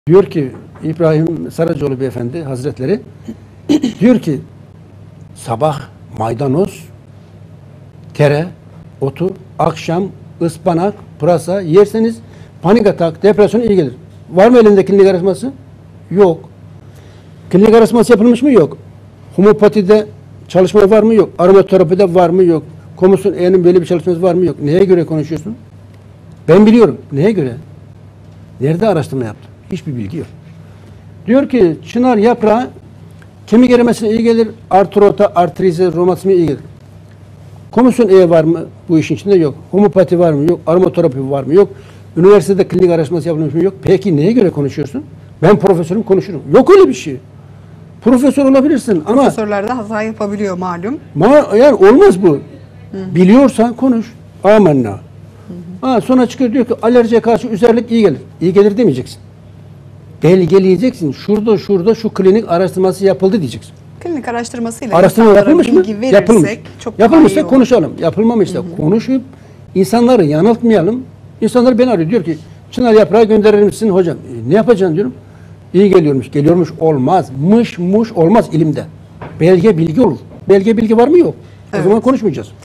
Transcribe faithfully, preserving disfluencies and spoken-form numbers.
Diyor ki İbrahim Saracoğlu Beyefendi Hazretleri diyor ki sabah maydanoz, tere, otu, akşam ıspanak, pırasa yerseniz panik atak, depresyon iyi gelir. Var mı elinde klinik araştırması? Yok. Klinik araştırması yapılmış mı? Yok. Homopatide çalışma var mı? Yok. Aromaterapide var mı? Yok. Komisyon E'nin böyle bir çalışması var mı? Yok. Neye göre konuşuyorsun? Ben biliyorum. Neye göre? Nerede araştırma yaptın? Hiçbir bilgi yok. Diyor ki çınar yaprağı kemik erimesine iyi gelir, artrota, artrize, romatizmaya iyi gelir. Komisyon E var mı bu işin içinde? Yok. Homopati var mı? Yok. Aromaterapi var mı? Yok. Üniversitede klinik araştırması yapılmış mı? Yok. Peki neye göre konuşuyorsun? Ben profesörüm, konuşurum. Yok öyle bir şey. Profesör olabilirsin ama profesörler de hata yapabiliyor malum. Ma yani olmaz bu. Hı. Biliyorsan konuş. Amenna. Hı hı. Ha, sonra çıkıyor diyor ki alerjiye karşı üzerlik iyi gelir. İyi gelir demeyeceksin. Belgeleyeceksin. Şurada şurada şu klinik araştırması yapıldı diyeceksin. Klinik araştırmasıyla araştırma yapılmış mı? Yapılmış. Çok Yapılmışsa konuşalım. Yapılmamışsa hı hı. konuşup insanları yanıltmayalım. İnsanlar beni arıyor. Diyor ki çınar yaprağı gönderir misin hocam? E, ne yapacaksın diyorum. İyi geliyormuş. Geliyormuş olmaz. Mış muş olmaz ilimde. Belge bilgi olur. Belge bilgi var mı yok. Evet. O zaman konuşmayacağız.